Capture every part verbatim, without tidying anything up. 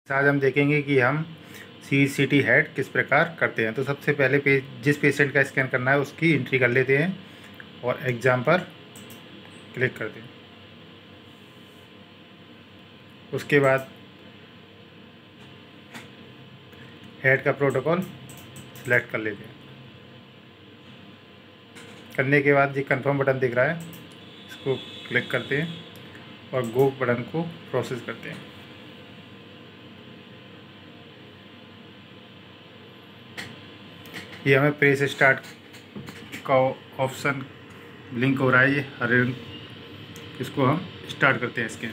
आज हम देखेंगे कि हम सी सी टी हेड किस प्रकार करते हैं। तो सबसे पहले पे जिस पेशेंट का स्कैन करना है उसकी एंट्री कर लेते हैं और एग्ज़ाम पर क्लिक करते हैं। उसके बाद हेड का प्रोटोकॉल सिलेक्ट कर लेते हैं। करने के बाद ये कंफर्म बटन दिख रहा है, इसको क्लिक करते हैं और गो बटन को प्रोसेस करते हैं। ये हमें प्रेस स्टार्ट का ऑप्शन ब्लिंक हो रहा है, ये हरे रंग, इसको हम स्टार्ट करते हैं स्कैन।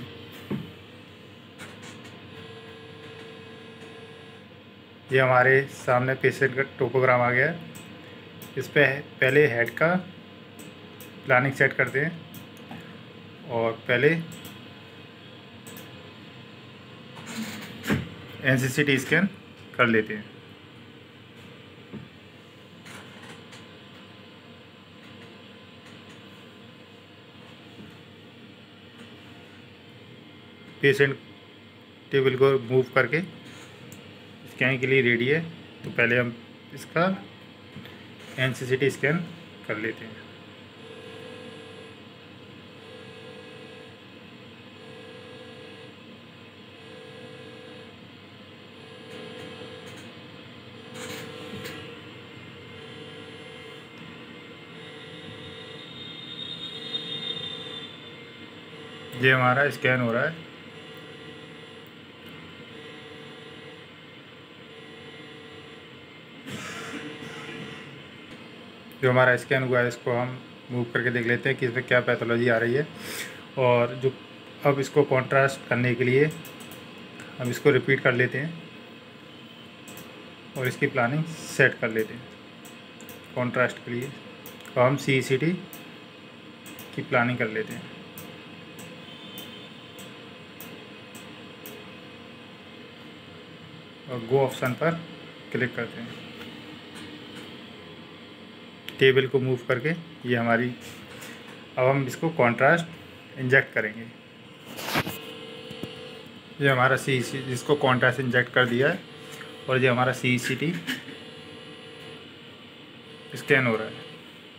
ये हमारे सामने पेशेंट का टोपोग्राम आ गया है। इस पे पहले हेड का प्लानिंग सेट करते हैं और पहले N C C T scan कर लेते हैं। पेशेंट टेबल को मूव करके स्कैन के लिए रेडी है, तो पहले हम इसका N C C T scan कर लेते हैं। ये हमारा स्कैन हो रहा है। जो हमारा स्कैन हुआ है इसको हम मूव करके देख लेते हैं कि इसमें क्या पैथोलॉजी आ रही है। और जो अब इसको कॉन्ट्रास्ट करने के लिए हम इसको रिपीट कर लेते हैं और इसकी प्लानिंग सेट कर लेते हैं। कॉन्ट्रास्ट के लिए तो हम सी सी टी की प्लानिंग कर लेते हैं। और गो ऑप्शन पर क्लिक करते हैं। टेबल को मूव करके ये हमारी, अब हम इसको कॉन्ट्रास्ट इंजेक्ट करेंगे। ये हमारा सी सी जिसको कॉन्ट्रास्ट इंजेक्ट कर दिया है और ये हमारा सी सी टी स्कैन हो रहा है।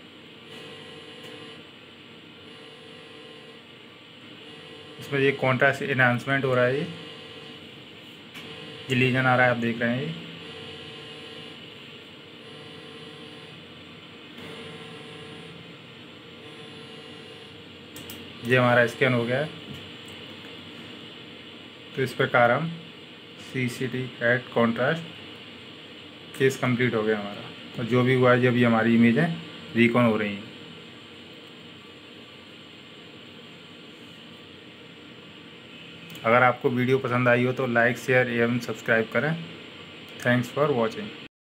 इसमें ये कॉन्ट्रास्ट एनहांसमेंट हो रहा है, ये ये लीजन आ रहा है, आप देख रहे हैं। ये ये हमारा स्कैन हो गया है। तो इस प्रकार हम C C T at contrast case complete हो गया हमारा। और जो भी हुआ है, जब ये हमारी इमेज है रिकॉन हो रही है। अगर आपको वीडियो पसंद आई हो तो लाइक शेयर एवं सब्सक्राइब करें। Thanks for watching.